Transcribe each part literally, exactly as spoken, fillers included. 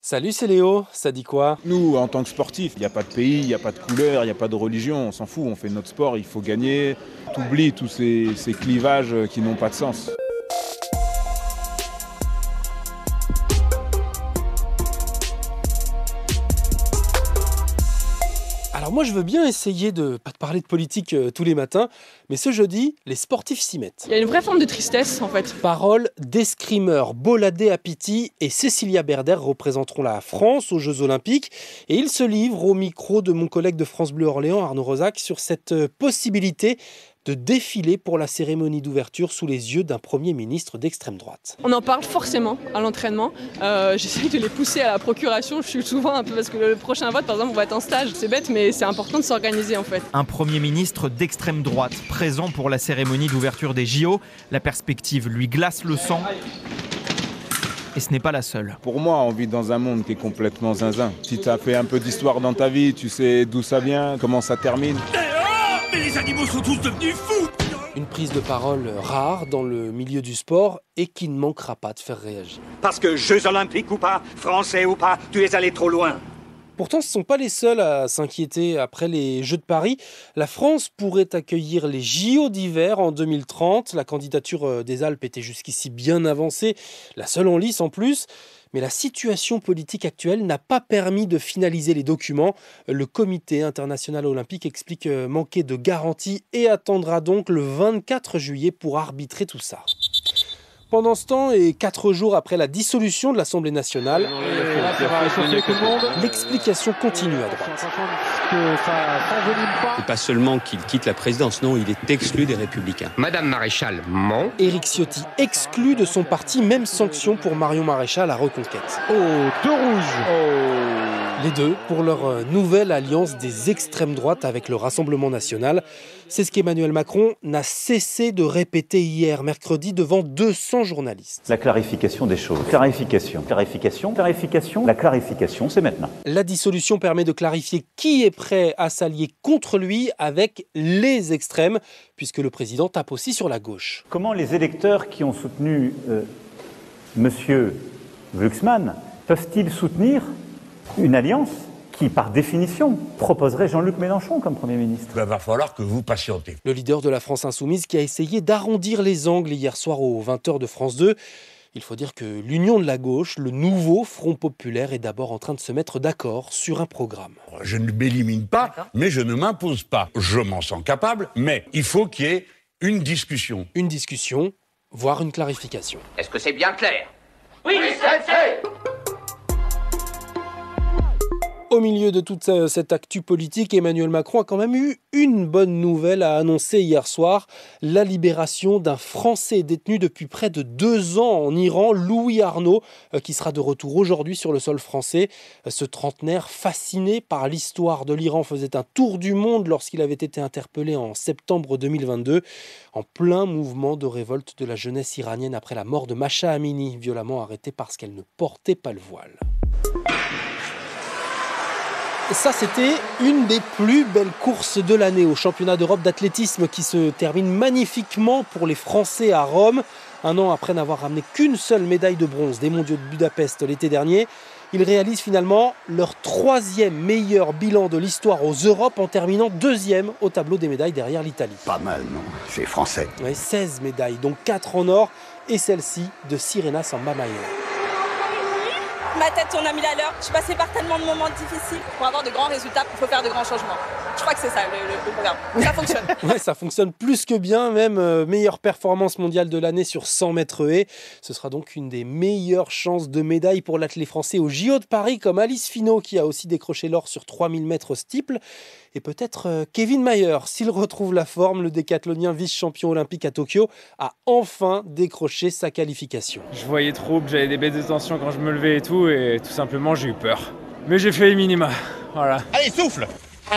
Salut, c'est Léo, ça dit quoi? Nous, en tant que sportifs, il n'y a pas de pays, il n'y a pas de couleur, il n'y a pas de religion, on s'en fout, on fait notre sport, il faut gagner. T'oublies tous ces, ces clivages qui n'ont pas de sens. Alors moi je veux bien essayer de pas te parler de politique euh, tous les matins, mais ce jeudi, les sportifs s'y mettent. Il y a une vraie forme de tristesse en fait. Paroles d'escrimeurs Bolade Apiti et Cécilia Berder représenteront la France aux Jeux Olympiques et ils se livrent au micro de mon collègue de France Bleu Orléans, Arnaud Rosac, sur cette possibilité de défiler pour la cérémonie d'ouverture sous les yeux d'un Premier ministre d'extrême droite. On en parle forcément à l'entraînement. Euh, J'essaye de les pousser à la procuration. Je suis souvent un peu parce que le prochain vote, par exemple, on va être en stage. C'est bête, mais c'est important de s'organiser en fait. Un Premier ministre d'extrême droite présent pour la cérémonie d'ouverture des J O. La perspective lui glace le sang. Et ce n'est pas la seule. Pour moi, on vit dans un monde qui est complètement zinzin. Si tu as fait un peu d'histoire dans ta vie, tu sais d'où ça vient, comment ça termine. Mais les animaux sont tous devenus fous! Une prise de parole rare dans le milieu du sport et qui ne manquera pas de faire réagir. Parce que Jeux Olympiques ou pas, Français ou pas, tu es allé trop loin. Pourtant, ce ne sont pas les seuls à s'inquiéter. Après les Jeux de Paris, la France pourrait accueillir les J O d'hiver en deux mille trente. La candidature des Alpes était jusqu'ici bien avancée, la seule en lice en plus. Mais la situation politique actuelle n'a pas permis de finaliser les documents. Le Comité international olympique explique manquer de garanties et attendra donc le vingt-quatre juillet pour arbitrer tout ça. Pendant ce temps, et quatre jours après la dissolution de l'Assemblée nationale, l'explication continue à droite. Et pas seulement qu'il quitte la présidence, non, il est exclu des Républicains. Madame Maréchal ment. Éric Ciotti exclu de son parti, même sanction pour Marion Maréchal à Reconquête. Oh, deux rouges. Oh. Les deux pour leur nouvelle alliance des extrêmes droites avec le Rassemblement national. C'est ce qu'Emmanuel Macron n'a cessé de répéter hier, mercredi, devant deux cents journalistes. La clarification des choses. Clarification, clarification, clarification. La clarification, c'est maintenant. La dissolution permet de clarifier qui est prêt à s'allier contre lui avec les extrêmes, puisque le président tape aussi sur la gauche. Comment les électeurs qui ont soutenu euh, Monsieur Glucksmann peuvent-ils soutenir une alliance qui, par définition, proposerait Jean-Luc Mélenchon comme Premier ministre? Il va falloir que vous patientez. Le leader de la France Insoumise qui a essayé d'arrondir les angles hier soir aux vingt heures de France deux. Il faut dire que l'Union de la gauche, le nouveau Front populaire, est d'abord en train de se mettre d'accord sur un programme. Je ne m'élimine pas, mais je ne m'impose pas. Je m'en sens capable, mais il faut qu'il y ait une discussion. Une discussion, voire une clarification. Est-ce que c'est bien clair? Oui, c'est fait. Au milieu de toute cette actu politique, Emmanuel Macron a quand même eu une bonne nouvelle à annoncer hier soir. La libération d'un Français détenu depuis près de deux ans en Iran, Louis Arnault, qui sera de retour aujourd'hui sur le sol français. Ce trentenaire, fasciné par l'histoire de l'Iran, faisait un tour du monde lorsqu'il avait été interpellé en septembre deux mille vingt-deux, en plein mouvement de révolte de la jeunesse iranienne après la mort de Masha Amini, violemment arrêtée parce qu'elle ne portait pas le voile. Et ça, c'était une des plus belles courses de l'année au championnat d'Europe d'athlétisme qui se termine magnifiquement pour les Français à Rome. Un an après n'avoir ramené qu'une seule médaille de bronze des mondiaux de Budapest l'été dernier, ils réalisent finalement leur troisième meilleur bilan de l'histoire aux Europes en terminant deuxième au tableau des médailles derrière l'Italie. Pas mal, non? C'est français. Ouais, seize médailles, dont quatre en or et celle-ci de Sirena Samba Mayer. Ma tête tourne à mille à l'heure. Je suis passée par tellement de moments difficiles. Pour avoir de grands résultats, il faut faire de grands changements. Je crois que c'est ça le, le, le programme. Ça fonctionne. Ouais, ça fonctionne plus que bien, même euh, meilleure performance mondiale de l'année sur cent mètres haies. Ce sera donc une des meilleures chances de médaille pour l'athlète français aux J O de Paris, comme Alice Finot qui a aussi décroché l'or sur trois mille mètres steeple. Et peut-être euh, Kevin Mayer, s'il retrouve la forme, le décathlonien vice-champion olympique à Tokyo, a enfin décroché sa qualification. Je voyais trop, j'avais des baisses de tension quand je me levais et tout, et tout simplement j'ai eu peur. Mais j'ai fait les minima, voilà. Allez, souffle!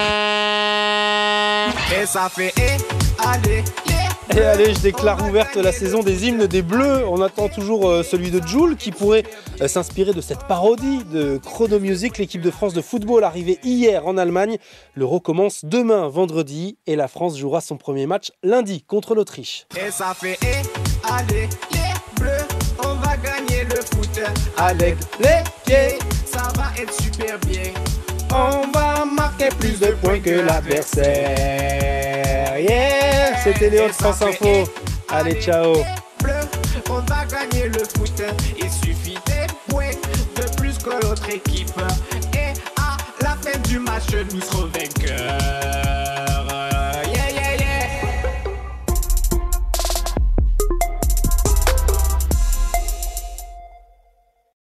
Et ça fait et allez, Et allez, je déclare ouverte la saison des hymnes des Bleus. On attend toujours euh, celui de Jul qui pourrait euh, s'inspirer de cette parodie de Chrono Music. L'équipe de France de football arrivée hier en Allemagne. L'Euro commence demain, vendredi, et la France jouera son premier match lundi contre l'Autriche. et ça fait et allez, les bleus, on va gagner le foot avec les pieds. Ça être super bien. On va marquer plus de points que l'adversaire. Yeah, c'était Léo de France Info. Allez, ciao. Bleu, on va gagner le foot. Il suffit des points de plus que l'autre équipe. Et à la fin du match, nous serons vainqueurs.